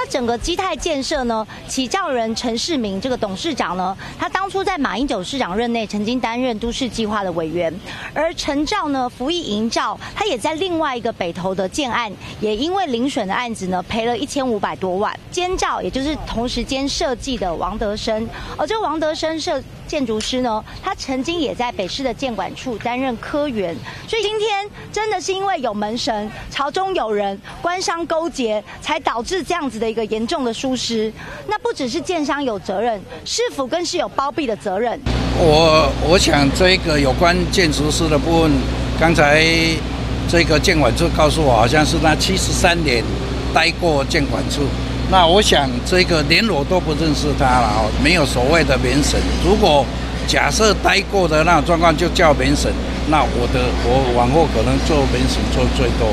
整个基泰建设呢，起造人陈世明这个董事长呢，他当初在马英九市长任内曾经担任都市计划的委员，而陈兆呢，福益营造，他也在另外一个北投的建案，也因为零损的案子呢，赔了1500多万。监造也就是同时间设计的王德生，而这个王德生建筑师呢，他曾经也在北市的建管处担任科员，所以今天真的是因为有门神、朝中有人、官商勾结，才导致这样子的一个严重的疏失。那不只是建商有责任，市府更是有包庇的责任。 我想这个有关建筑师的部分，刚才这个建管处告诉我，好像是他73年待过建管处。那我想这个连我都不认识他了，没有所谓的免审。如果假设待过的那种状况就叫免审，那我往后可能做免审做最多。